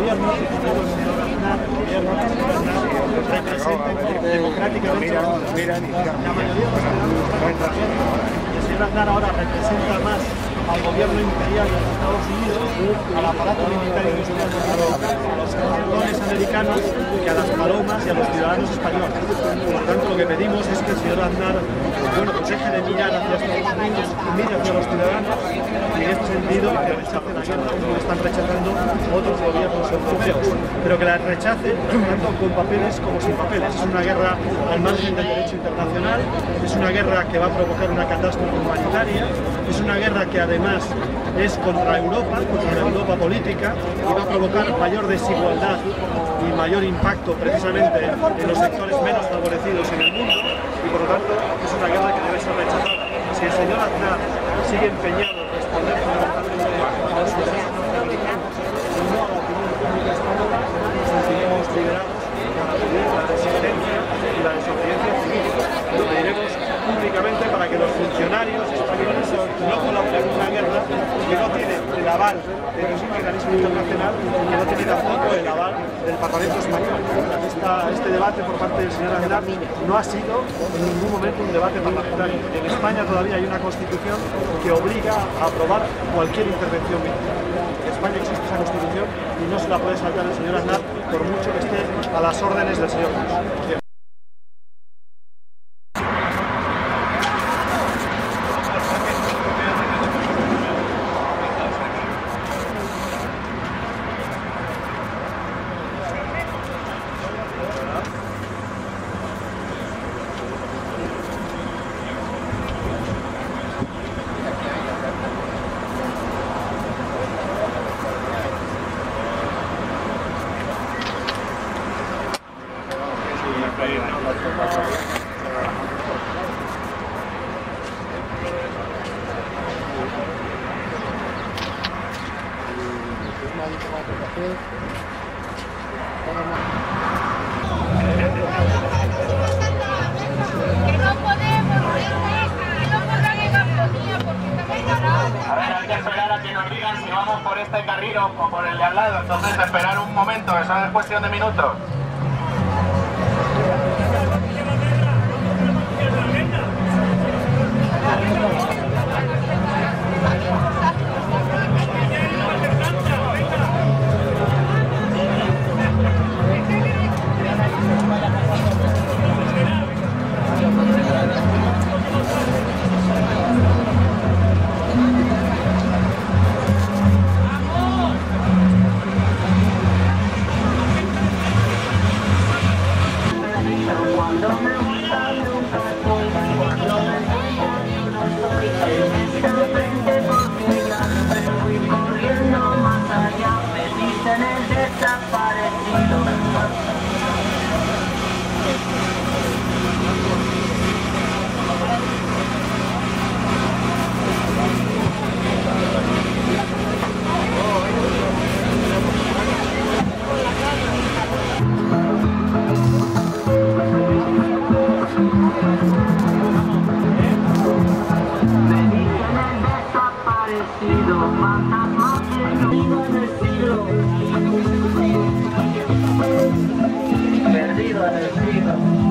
gobierno, el gobierno representa democráticamente la mayoría de los ciudadanos. El señor Aznar ahora representa más al gobierno imperial de los Estados Unidos, al aparato militar y industrial de Europa, a los campeones americanos que a las palomas y a los ciudadanos españoles. Por tanto, lo que pedimos es que el señor Aznar deje de mirar hacia Estados Unidos y mire hacia los ciudadanos, y en este sentido que rechace la guerra como lo están rechazando otros gobiernos europeos, pero que la rechace tanto con papeles como sin papeles. Es una guerra al margen del derecho internacional, es una guerra que va a provocar una catástrofe humanitaria, es una guerra que además es contra la Europa política, y va a provocar mayor desigualdad y mayor impacto precisamente en los sectores menos favorecidos en el mundo, y por lo tanto es una guerra que debe ser rechazada. Si el señor Aznar sigue empeñado en responder fundamentalmente a los intereses norteamericanos y no a la opinión pública española, nos sentiremos liberados para pedir la resistencia y la desobediencia civil. Lo pediremos públicamente para que los funcionarios españoles no colaboren en una guerra que no tiene el aval de ningún mecanismo internacional y que no tiene tampoco el aval del Parlamento español. Este debate por parte del señor Aznar no ha sido en ningún momento un debate parlamentario. En España todavía hay una constitución que obliga a aprobar cualquier intervención militar. En España existe esa constitución y no se la puede saltar el señor Aznar por mucho que esté a las órdenes del señor Bush. A ver, hay que esperar a que nos digan si vamos por este carril o por el de al lado. Entonces, esperar un momento, eso es cuestión de minutos. Perdido en el siglo.